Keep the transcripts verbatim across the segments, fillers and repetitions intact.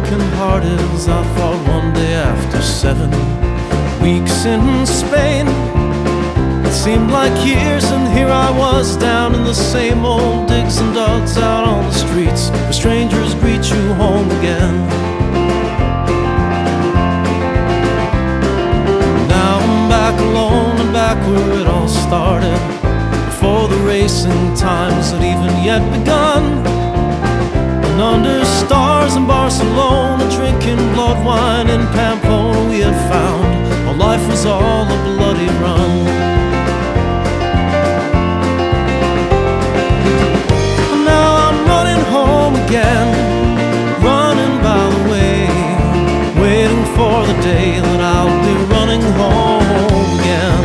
broken hearted as I thought one day after seven weeks in Spain. It seemed like years, and here I was down in the same old digs and dogs out on the streets where strangers greet you home again. Now I'm back alone and back where it all started, before the racing times had even yet begun. And under stars in Barcelona, drinking blood wine in Pamplona, we had found our life was all a bloody run. Again, running by the way, waiting for the day that I'll be running home again.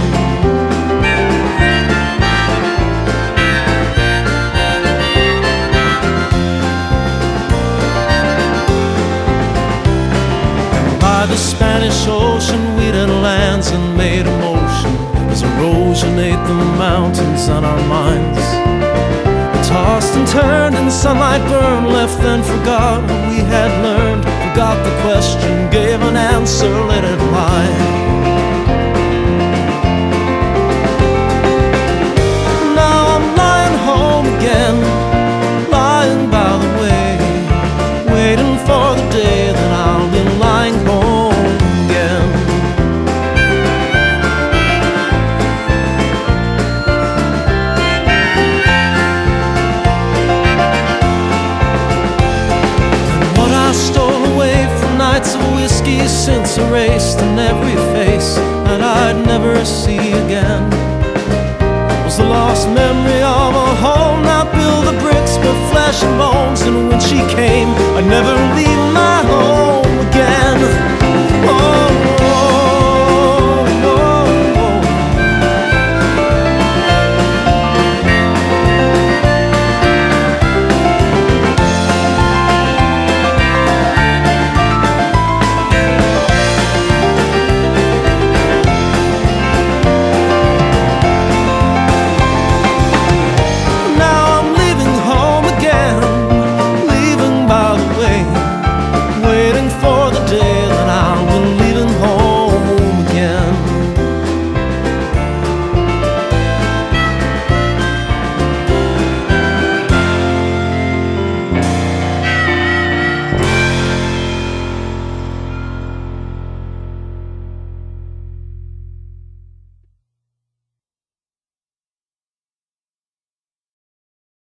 By the Spanish Ocean we'd had lands and made a motion as erosion ate the mountains on our minds. Tossed and turned and the sunlight burned, left then forgot what we had learned. Forgot the question, gave an answer, let it lie. Now I'm lying home again, lying by the way, waiting for the day that I'll be lying home again. Of whiskey since erased, and every face that I'd never see again was the lost memory of a home not built of bricks but flesh and bones. And when she came, I'd never leave